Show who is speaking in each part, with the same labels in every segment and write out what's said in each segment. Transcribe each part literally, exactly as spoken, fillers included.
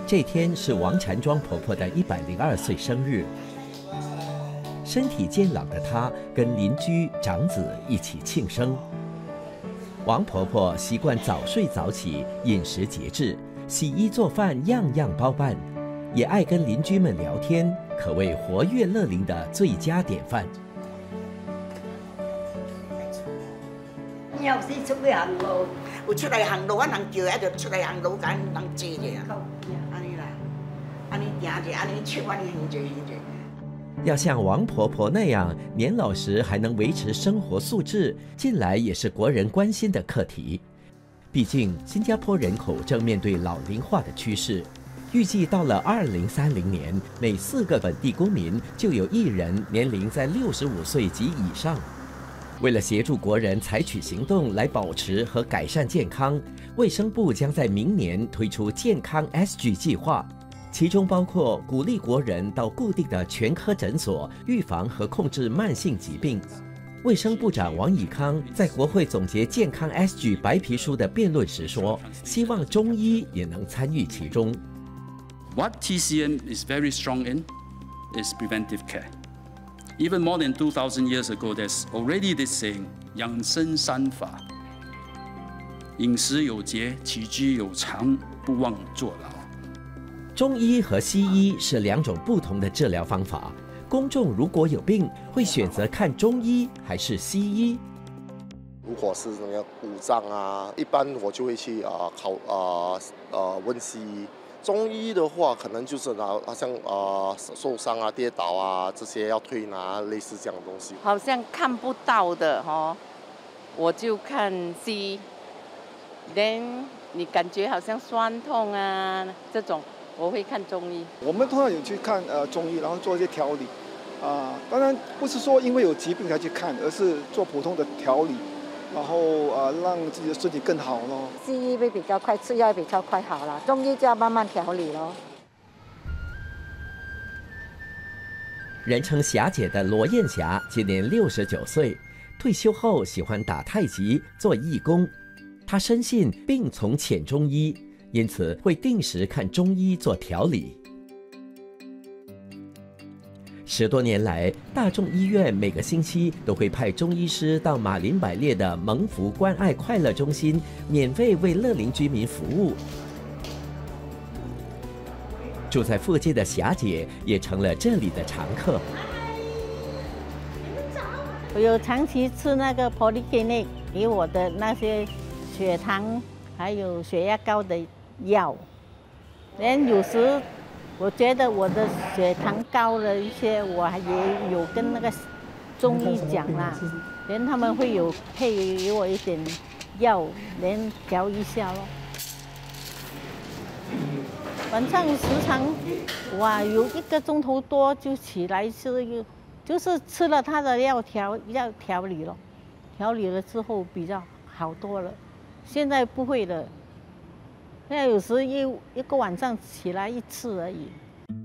Speaker 1: 这天是王禅庄婆婆的一百零二岁生日。身体健朗的她跟邻居长子一起庆生。王婆婆习惯早睡早起，饮食节制，洗衣做饭样样包办，也爱跟邻居们聊天，可谓活跃乐龄的最佳典范。
Speaker 2: 有時出去行路，
Speaker 3: 有出來行路，啊人叫，啊就出來行路，甲人坐者啊，安尼啦，安尼行者，安尼笑，安尼行者行者。
Speaker 1: 要像王婆婆那样年老时还能维持生活素质，近来也是国人关心的课题。毕竟，新加坡人口正面对老龄化的趋势，预计到了二零三零年，每四个本地公民就有一人年龄在六十五岁及以上。为了协助国人采取行动来保持和改善健康，卫生部将在明年推出健康 S G 计划。其中包括鼓励国人到固定的全科诊所预防和控制慢性疾病。卫生部长王以康在国会总结健康 S G 白皮书的辩论时说，希望中医也能参与其中。
Speaker 4: What T C M is very strong in is preventive care. Even more than two thousand years ago, there's already this saying, 养生三法，饮食有节，起居有常，不忘坐牢。
Speaker 1: 中医和西医是两种不同的治疗方法，公众如果有病，会选择看中医还是西医？
Speaker 5: 如果是那个五脏啊，一般我就会去啊、呃、考啊呃, 呃问西医。中医的话，可能就是拿好像啊、呃、受伤啊、跌倒啊这些要推拿，类似这样的东西。
Speaker 6: 好像看不到的哦，我就看西医。then 你感觉好像酸痛啊这种。我会看中医，
Speaker 7: 我们通常有去看呃中医，然后做一些调理，啊、呃，当然不是说因为有疾病才去看，而是做普通的调理，然后呃让自己的身体更好咯。
Speaker 8: 西医会比较快，吃药比较快好了，中医就要慢慢调理咯。
Speaker 1: 人称霞姐的罗艳霞今年六十九岁，退休后喜欢打太极、做义工，她深信病从浅中医。因此会定时看中医做调理。十多年来，大众医院每个星期都会派中医师到马林百列的蒙福关爱快乐中心，免费为乐龄居民服务。住在附近的霞姐也成了这里的常客。
Speaker 9: 我有长期吃那个 Polyclinic 给我的那些血糖还有血压高的药，连有时我觉得我的血糖高了一些，我还也有跟那个中医讲啦，连他们会有配给我一点药，连调一下咯。晚上时常哇有一个钟头多就起来吃，就是吃了他的药调药调理了，调理了之后比较好多了。现在不会了。现在有时一一个晚上起来一次而已。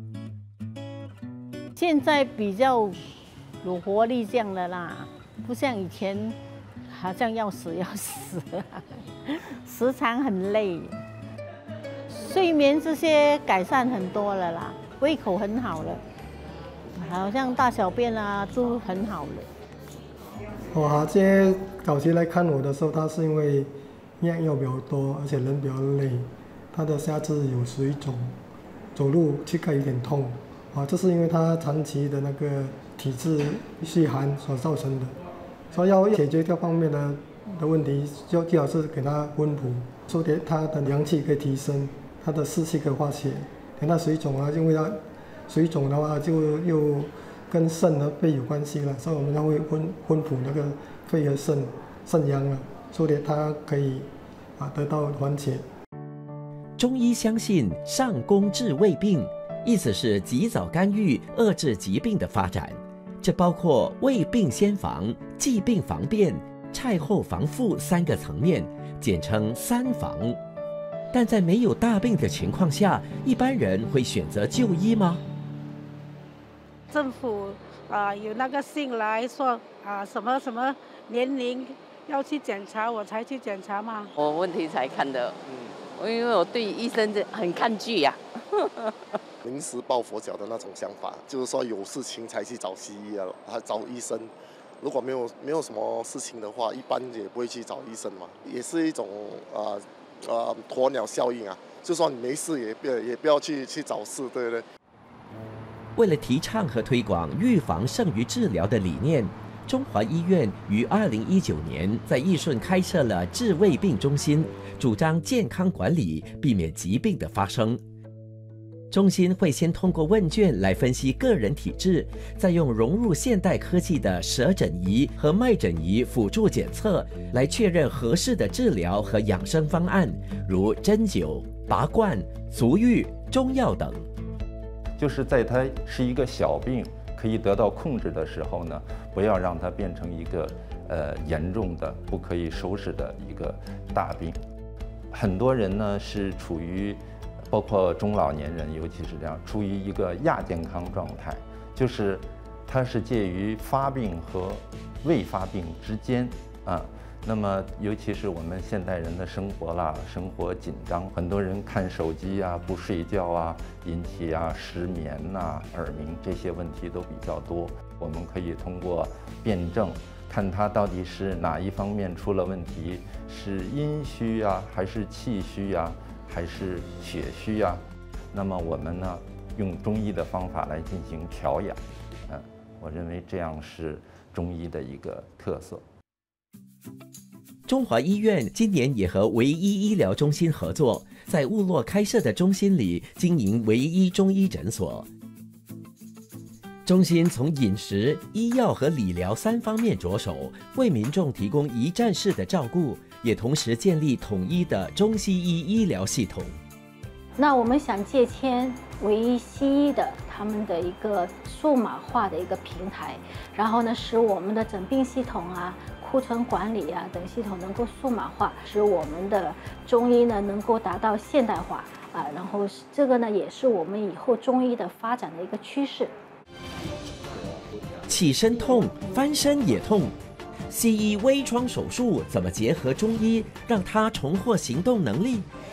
Speaker 9: 现在比较有活力这样的啦，不像以前好像要死要死，时常很累。睡眠这些改善很多了啦，胃口很好了，好像大小便啊都很好了。
Speaker 10: 我他现在早期来看我的时候，他是因为药药比较多，而且人比较累，他的下肢有水肿，走路膝盖有点痛，啊，这是因为他长期的那个体质虚寒所造成的。所以要解决这方面的的问题，就最好是给他温补，说给他的阳气可以提升，他的湿气可以化解。等他水肿啊，因为他水肿的话就又跟肾和肺有关系了，所以我们要会温温补那个肺和肾肾阳啊，所以他可以啊得到缓解。
Speaker 1: 中医相信上工治未病，意思是及早干预，遏制疾病的发展。这包括未病先防、既病防变、菜后防复三个层面，简称三防。但在没有大病的情况下，一般人会选择就医吗？
Speaker 11: 政府啊、呃、有那个信来说啊、呃、什么什么年龄要去检查，我才去检查嘛。
Speaker 6: 我问题才看的，嗯，因为我对医生很抗拒呀、啊。
Speaker 5: 临时抱佛脚的那种想法，就是说有事情才去找西医啊，还找医生。如果没有没有什么事情的话，一般也不会去找医生嘛，也是一种呃呃鸵鸟效应啊。就说你没事也不也不要去去找事，对不对？
Speaker 1: 为了提倡和推广预防胜于治疗的理念，中华医院于二零一九年在义顺开设了治胃病中心，主张健康管理，避免疾病的发生。中心会先通过问卷来分析个人体质，再用融入现代科技的舌诊仪和脉诊仪辅助检测，来确认合适的治疗和养生方案，如针灸、拔罐、足浴、中药等。
Speaker 2: 就是在它是一个小病可以得到控制的时候呢，不要让它变成一个呃严重的不可以收拾的一个大病。很多人呢是处于包括中老年人，尤其是这样，处于一个亚健康状态，就是它是介于发病和未发病之间啊。那么，尤其是我们现代人的生活啦，生活紧张，很多人看手机啊、不睡觉啊，引起啊失眠呐、耳鸣这些问题都比较多。我们可以通过辩证，看它到底是哪一方面出了问题，是阴虚啊，还是气虚啊？还是血虚啊，那么我们呢，用中医的方法来进行调养，嗯，我认为这样是中医的一个特色。
Speaker 1: 中华医院今年也和唯一医疗中心合作，在雾落开设的中心里经营唯一中医诊所。中心从饮食、医药和理疗三方面着手，为民众提供一站式的照顾，也同时建立统一的中西医医疗系统。
Speaker 12: 那我们想借鉴唯一西医的他们的一个数码化的一个平台，然后呢，使我们的诊病系统啊、库存管理啊等系统能够数码化，使我们的中医呢能够达到现代化啊，然后这个呢也是我们以后中医的发展的一个趋势。
Speaker 1: 起身痛，翻身也痛。西医微创手术怎么结合中医，让他重获行动能力？